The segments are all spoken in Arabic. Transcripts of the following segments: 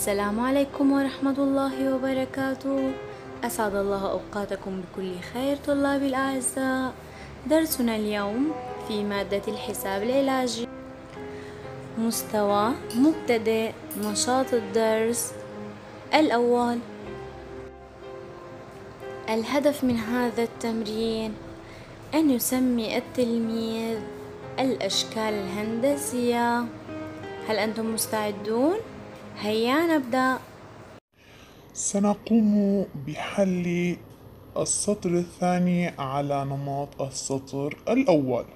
السلام عليكم ورحمة الله وبركاته. أسعد الله أوقاتكم بكل خير طلابي الأعزاء. درسنا اليوم في مادة الحساب العلاجي، مستوى مبتدئ. نشاط الدرس الأول. الهدف من هذا التمرين أن يسمي التلميذ الأشكال الهندسية. هل أنتم مستعدون؟ هيا نبدأ. سنقوم بحل السطر الثاني على نمط السطر الأول.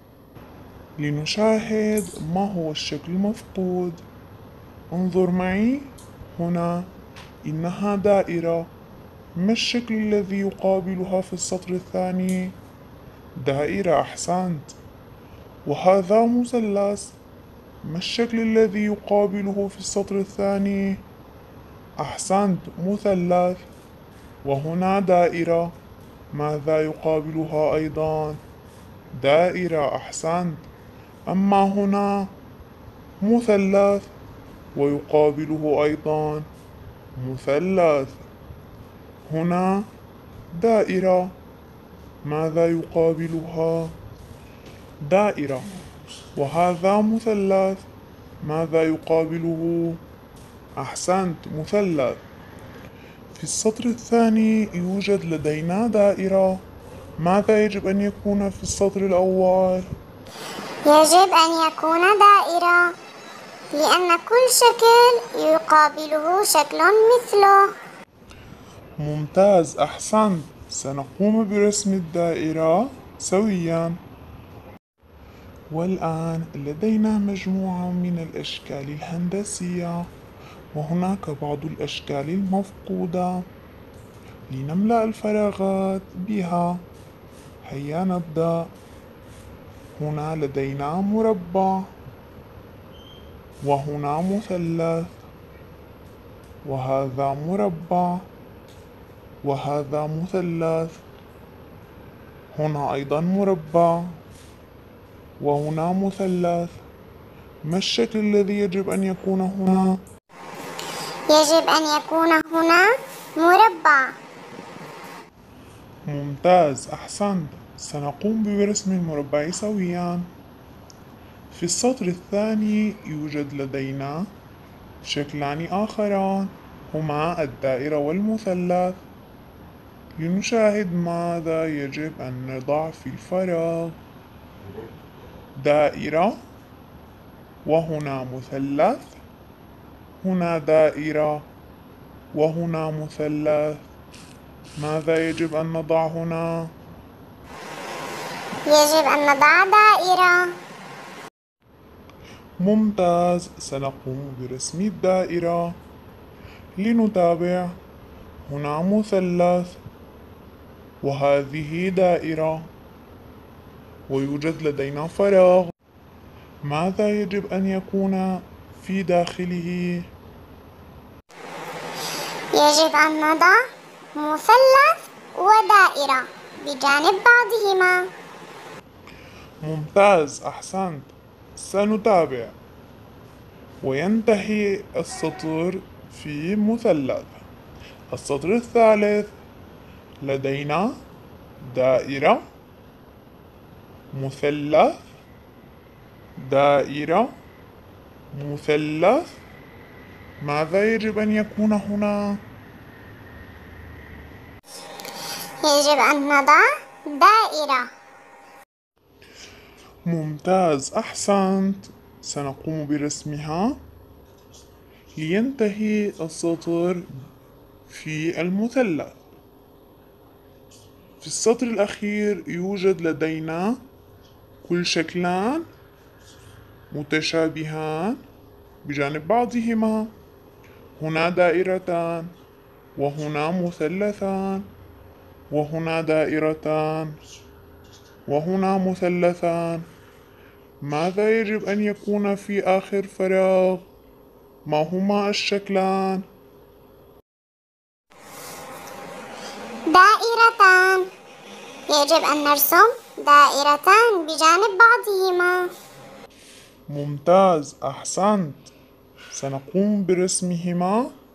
لنشاهد ما هو الشكل المفقود. انظر معي هنا، إنها دائرة. ما الشكل الذي يقابلها في السطر الثاني؟ دائرة، أحسنت. وهذا مثلث. ما الشكل الذي يقابله في السطر الثاني؟ أحسنت، مثلث. وهنا دائرة، ماذا يقابلها أيضا؟ دائرة، أحسنت. أما هنا مثلث ويقابله أيضا مثلث. هنا دائرة، ماذا يقابلها؟ دائرة. وهذا مثلث، ماذا يقابله؟ أحسنت، مثلث. في السطر الثاني يوجد لدينا دائرة. ماذا يجب أن يكون في السطر الأول؟ يجب أن يكون دائرة، لأن كل شكل يقابله شكل مثله. ممتاز، أحسنت. سنقوم برسم الدائرة سويا. والآن لدينا مجموعة من الأشكال الهندسية، وهناك بعض الأشكال المفقودة. لنملأ الفراغات بها. هيا نبدأ. هنا لدينا مربع، وهنا مثلث، وهذا مربع، وهذا مثلث. هنا أيضا مربع، وهنا مثلث. ما الشكل الذي يجب أن يكون هنا؟ يجب أن يكون هنا مربع. ممتاز، أحسنت. سنقوم برسم المربع سويا. في السطر الثاني يوجد لدينا شكلان آخران، هما الدائرة والمثلث. لنشاهد ماذا يجب أن نضع في الفراغ. دائرة، وهنا مثلث. هنا دائرة، وهنا مثلث. ماذا يجب أن نضع هنا؟ يجب أن نضع دائرة. ممتاز. سنقوم برسم الدائرة. لنتابع. هنا مثلث، وهذه دائرة، ويوجد لدينا فراغ. ماذا يجب أن يكون في داخله؟ يجب أن نضع مثلث ودائرة بجانب بعضهما. ممتاز، أحسنت. سنتابع. وينتهي السطر في مثلث. السطر الثالث لدينا دائرة، مثلث، دائرة، مثلث. ماذا يجب أن يكون هنا؟ يجب أن نضع دائرة. ممتاز، أحسنت. سنقوم برسمها. لينتهي السطر في المثلث. في السطر الأخير يوجد لدينا كل شكلان متشابهان بجانب بعضهما. هنا دائرتان، وهنا مثلثان، وهنا دائرتان، وهنا مثلثان. ماذا يجب أن يكون في آخر فراغ؟ ما هما الشكلان؟ دائرتان. يجب أن نرسم دائرتان بجانب بعضهما. ممتاز، أحسنت. سنقوم برسمهما